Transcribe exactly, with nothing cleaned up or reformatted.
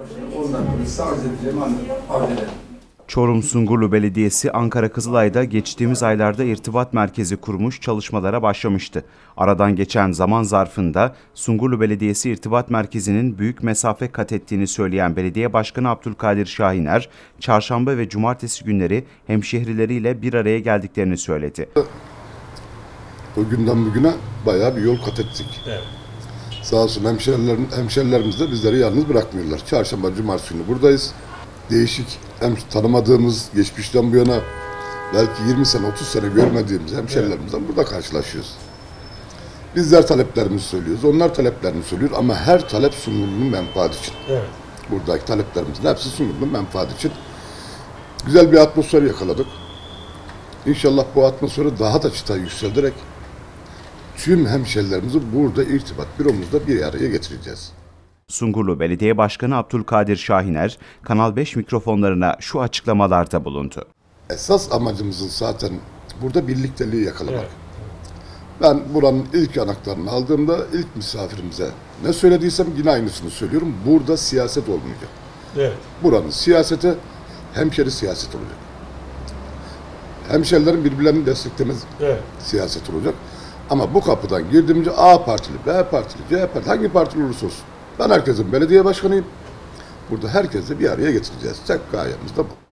Ondan sonra size arz edeceğimi arz ederim. Çorum Sungurlu Belediyesi Ankara Kızılay'da geçtiğimiz aylarda irtibat merkezi kurmuş, çalışmalara başlamıştı. Aradan geçen zaman zarfında Sungurlu Belediyesi irtibat merkezinin büyük mesafe kat ettiğini söyleyen Belediye Başkanı Abdülkadir Şahiner, çarşamba ve cumartesi günleri hemşehrileriyle bir araya geldiklerini söyledi. O günden bugüne bayağı bir yol kat ettik. Evet. Sağ olsun hemşerilerim, hemşerilerimiz de bizleri yalnız bırakmıyorlar. Çarşamba, cumartesi günü buradayız. Değişik, hem tanımadığımız, geçmişten bu yana belki yirmi sene, otuz sene görmediğimiz hemşerilerimizle evet. burada karşılaşıyoruz. Bizler taleplerimizi söylüyoruz, onlar taleplerini söylüyor ama her talep Sungurlu'nun menfaati için. Evet. Buradaki taleplerimizin hepsi Sungurlu'nun menfaati için. Güzel bir atmosfer yakaladık. İnşallah bu atmosferi daha da çıtayı yükselterek tüm hemşerilerimizi burada irtibat büromuzda bir araya getireceğiz. Sungurlu Belediye Başkanı Abdülkadir Şahiner, Kanal beş mikrofonlarına şu açıklamalarda bulundu. Esas amacımızın zaten burada birlikteliği yakalamak. Evet. Ben buranın ilk anahtarını aldığımda ilk misafirimize ne söylediysem yine aynısını söylüyorum. Burada siyaset olmayacak. Evet. Buranın siyaseti hemşeri siyaset olacak. Hemşerilerin birbirlerini desteklemez evet. siyaset olacak. Ama bu kapıdan girdiğimizde A partili, B partili, C partili, hangi partili olursa olsun. Ben herkesin belediye başkanıyım. Burada herkesi bir araya getireceğiz. Tek gayemiz de bu.